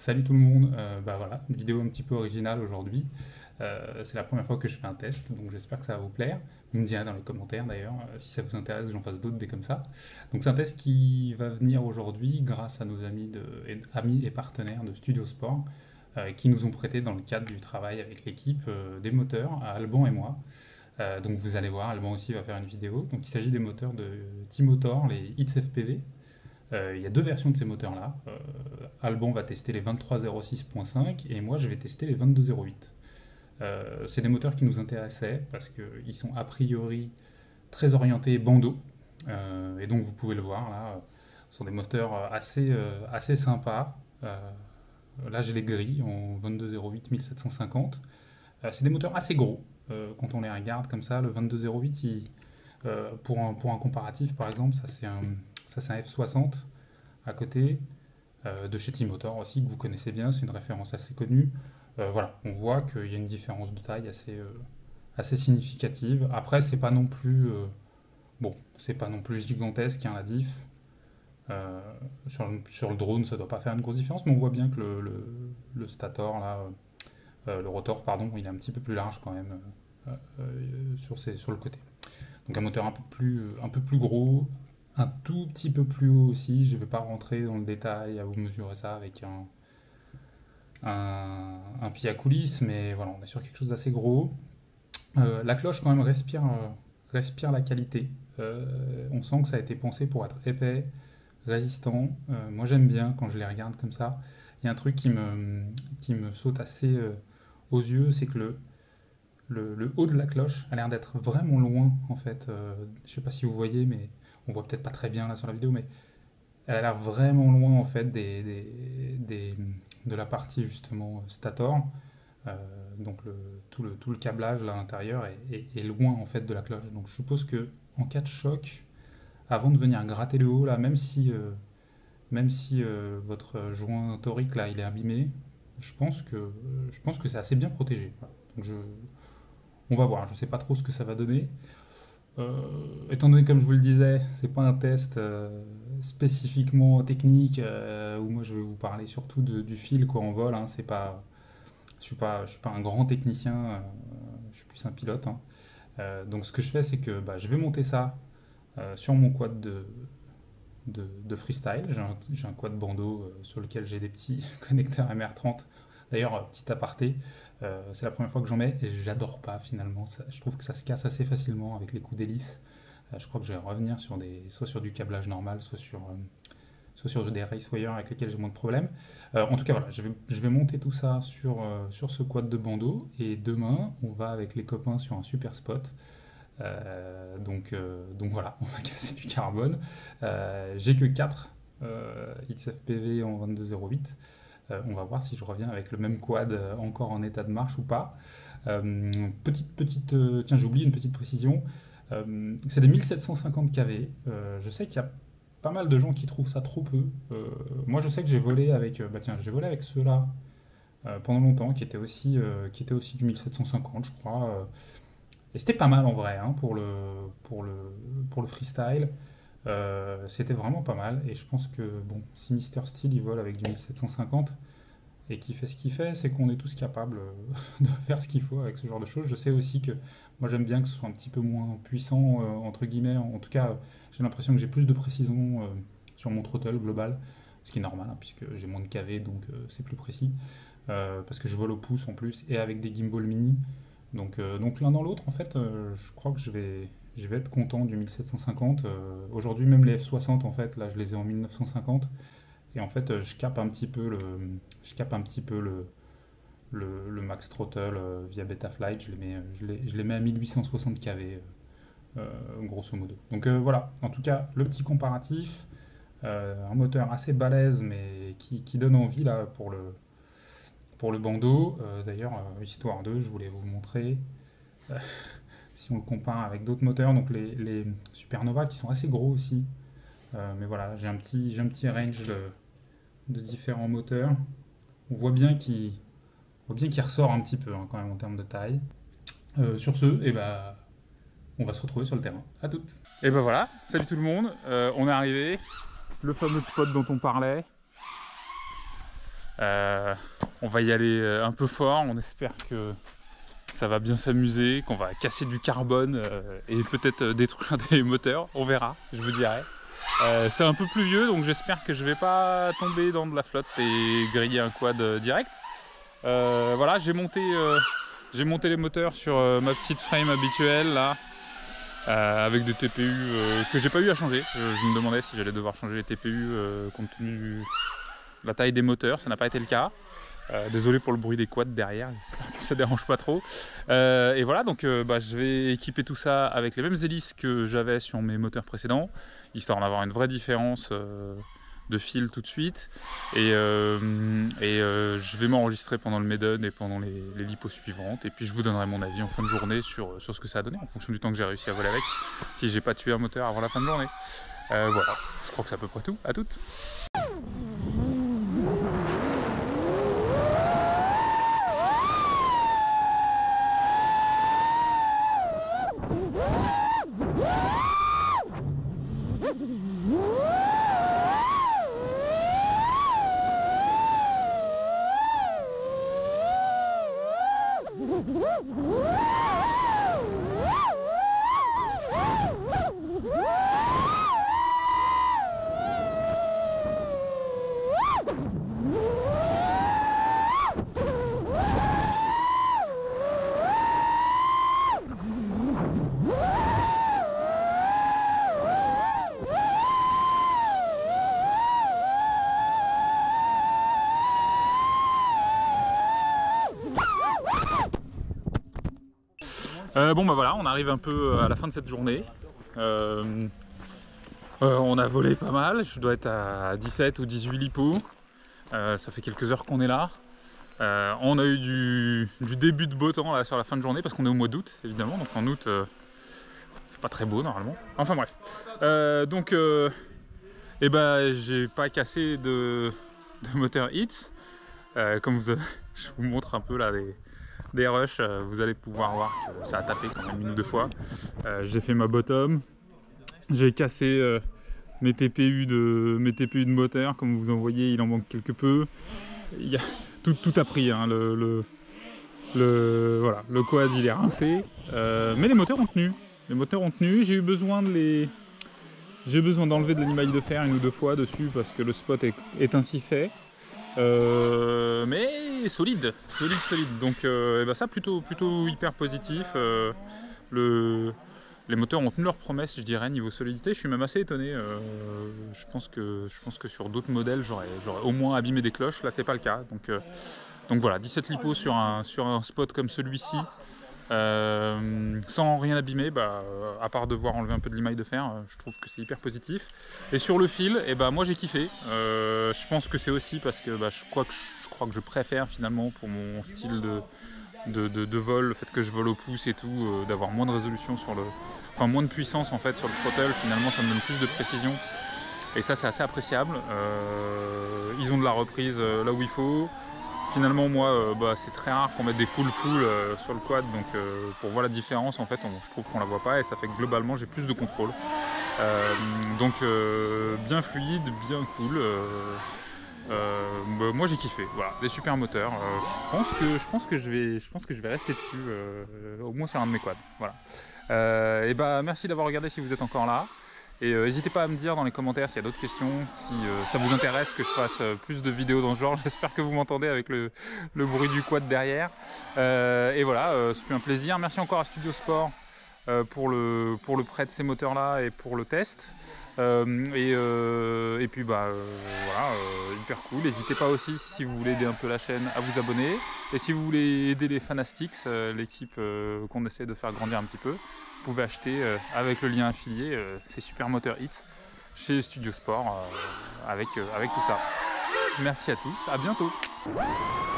Salut tout le monde, voilà, une vidéo un petit peu originale aujourd'hui. C'est la première fois que je fais un test, donc j'espère que ça va vous plaire. Vous me direz dans les commentaires d'ailleurs si ça vous intéresse que j'en fasse d'autres des comme ça. Donc c'est un test qui va venir aujourd'hui grâce à nos amis et partenaires de Studio Sport qui nous ont prêté dans le cadre du travail avec l'équipe des moteurs à Alban et moi. Donc vous allez voir, Alban aussi va faire une vidéo. Donc il s'agit des moteurs de T-Motor, les Hits FPV. Il y a deux versions de ces moteurs-là. Alban va tester les 2306.5 et moi je vais tester les 2208. C'est des moteurs qui nous intéressaient parce qu'ils sont a priori très orientés bandeau. Et donc vous pouvez le voir là, ce sont des moteurs assez sympas. Là j'ai les gris en 2208 1750. C'est des moteurs assez gros quand on les regarde comme ça. Le 2208, pour un comparatif par exemple, ça c'est un F60 à côté de chez T-Motor aussi, que vous connaissez bien, c'est une référence assez connue. Voilà, on voit qu'il y a une différence de taille assez significative. Après, c'est pas non plus, c'est pas non plus gigantesque, hein, la diff. Euh, sur le drone, ça doit pas faire une grosse différence, mais on voit bien que le stator, là, le rotor, pardon, il est un petit peu plus large quand même sur le côté. Donc un moteur un peu plus gros, un tout petit peu plus haut aussi. Je ne vais pas rentrer dans le détail à vous mesurer ça avec un pied à coulisses, mais voilà, on est sur quelque chose d'assez gros. La cloche quand même respire la qualité. On sent que ça a été pensé pour être épais, résistant. Moi j'aime bien quand je les regarde comme ça. Il y a un truc qui me saute assez aux yeux, c'est que le haut de la cloche a l'air d'être vraiment loin en fait. Je sais pas si vous voyez, mais on voit peut-être pas très bien là sur la vidéo, mais elle a l'air vraiment loin en fait de la partie justement stator. Euh, donc tout le câblage là à l'intérieur est loin en fait de la cloche. Donc je suppose que en cas de choc, avant de venir gratter le haut là, même si votre joint torique là il est abîmé, je pense que c'est assez bien protégé. Voilà. Donc on va voir, je sais pas trop ce que ça va donner. Étant donné, comme je vous le disais, c'est pas un test spécifiquement technique où moi je vais vous parler surtout du fil quoi en vol. Hein, c'est pas, je suis pas un grand technicien, je suis plus un pilote. Hein. Donc ce que je fais, c'est que je vais monter ça sur mon quad de freestyle. J'ai un quad bandeau sur lequel j'ai des petits connecteurs MR30. D'ailleurs, petit aparté, c'est la première fois que j'en mets et j'adore pas finalement. Je trouve que ça se casse assez facilement avec les coups d'hélice. Je crois que je vais revenir soit sur du câblage normal, soit sur des race wires avec lesquels j'ai moins de problèmes. En tout cas, voilà, je vais monter tout ça sur ce quad de bandeau et demain, on va avec les copains sur un super spot. Donc voilà, on va casser du carbone. J'ai que 4 XFPV en 2208. On va voir si je reviens avec le même quad encore en état de marche ou pas. Tiens, j'ai oublié une petite précision. C'est des 1750 kV. Je sais qu'il y a pas mal de gens qui trouvent ça trop peu. Moi, je sais que j'ai volé avec, j'ai volé avec ceux-là pendant longtemps, qui étaient aussi du 1750, je crois. Et c'était pas mal en vrai hein, pour le freestyle. C'était vraiment pas mal. Et je pense que bon, si Mister Steel il vole avec du 1750 et qu'il fait ce qu'il fait, c'est qu'on est tous capables de faire ce qu'il faut avec ce genre de choses. Je sais aussi que moi j'aime bien que ce soit un petit peu moins puissant, entre guillemets. En tout cas, j'ai l'impression que j'ai plus de précision sur mon throttle global, ce qui est normal, hein, puisque j'ai moins de KV, donc c'est plus précis. Parce que je vole au pouce en plus, et avec des gimbals mini. Donc l'un dans l'autre, en fait, je crois que je vais être content du 1750. Aujourd'hui, même les F60, en fait, là, je les ai en 1950. Et en fait, je capte un petit peu le max throttle via Betaflight. Je les mets à 1860 kV, grosso modo. Donc voilà, en tout cas, le petit comparatif. Un moteur assez balèze, mais qui donne envie là pour le bandeau. D'ailleurs, histoire 2, je voulais vous le montrer. Euh, si on le compare avec d'autres moteurs, donc les Supernova qui sont assez gros aussi. Mais voilà, j'ai un petit range de différents moteurs. On voit bien qu'il ressort un petit peu hein, quand même en termes de taille. Sur ce, on va se retrouver sur le terrain. À toutes. Et ben voilà, salut tout le monde, on est arrivé. Le fameux spot dont on parlait. On va y aller un peu fort, on espère que ça va bien s'amuser, qu'on va casser du carbone et peut-être détruire des moteurs, on verra, je vous dirai. C'est un peu pluvieux, donc j'espère que je vais pas tomber dans de la flotte et griller un quad direct. Voilà, j'ai monté les moteurs sur ma petite frame habituelle là, avec des TPU que j'ai pas eu à changer. Je me demandais si j'allais devoir changer les TPU compte tenu de la taille des moteurs, ça n'a pas été le cas. Désolé pour le bruit des quads derrière, j'espère que ça dérange pas trop. Et voilà, donc je vais équiper tout ça avec les mêmes hélices que j'avais sur mes moteurs précédents, histoire d'avoir une vraie différence de fil tout de suite. Et je vais m'enregistrer pendant le maiden et pendant les lipos suivantes. Et puis je vous donnerai mon avis en fin de journée sur ce que ça a donné, en fonction du temps que j'ai réussi à voler avec, si j'ai pas tué un moteur avant la fin de journée. Voilà, je crois que c'est à peu près tout. À toutes. Bon bah voilà, on arrive un peu à la fin de cette journée. On a volé pas mal, je dois être à 17 ou 18 lipos. Ça fait quelques heures qu'on est là. On a eu du début de beau temps là sur la fin de journée parce qu'on est au mois d'août évidemment, donc en août c'est pas très beau normalement. Enfin bref. J'ai pas cassé de moteur Hitz. Comme je vous montre un peu là des rushs, vous allez pouvoir voir que ça a tapé quand même une ou deux fois. J'ai fait ma bottom, j'ai cassé mes TPU de moteur, comme vous en voyez il en manque quelque peu. Tout a pris, hein. Voilà, le quad il est rincé, mais les moteurs ont tenu. J'ai eu besoin d'enlever de l'animaille de fer une ou deux fois dessus parce que le spot est ainsi fait. Mais solide. Donc ça plutôt hyper positif. Les moteurs ont tenu leur promesse, je dirais, niveau solidité. Je suis même assez étonné. Je pense que sur d'autres modèles, j'aurais au moins abîmé des cloches. Là, c'est pas le cas. Donc voilà, 17 lipos sur un spot comme celui-ci. Sans rien abîmer, à part devoir enlever un peu de limaille de fer, je trouve que c'est hyper positif. Et sur le fil, moi j'ai kiffé. Je pense que c'est aussi parce que je crois que je préfère finalement pour mon style de vol, le fait que je vole au pouce et tout, d'avoir moins de résolution moins de puissance en fait sur le throttle. Finalement ça me donne plus de précision et ça c'est assez appréciable. Ils ont de la reprise là où il faut. Finalement moi c'est très rare qu'on mette des full sur le quad, donc pour voir la différence en fait je trouve qu'on la voit pas et ça fait que globalement j'ai plus de contrôle. Bien fluide, bien cool. Moi j'ai kiffé, voilà, des super moteurs. Je pense que je vais rester dessus au moins sur un de mes quads. Voilà. Merci d'avoir regardé si vous êtes encore là. Et n'hésitez pas à me dire dans les commentaires s'il y a d'autres questions, si ça vous intéresse que je fasse plus de vidéos dans ce genre. J'espère que vous m'entendez avec le bruit du quad derrière. Et voilà, ce fut un plaisir. Merci encore à Studio Sport pour le prêt de ces moteurs là et pour le test. Voilà, hyper cool. N'hésitez pas aussi, si vous voulez aider un peu la chaîne, à vous abonner. Et si vous voulez aider les Fanastics, l'équipe qu'on essaie de faire grandir un petit peu, vous pouvez acheter avec le lien affilié ces super moteurs Hitz chez Studio Sport avec tout ça. Merci à tous, à bientôt.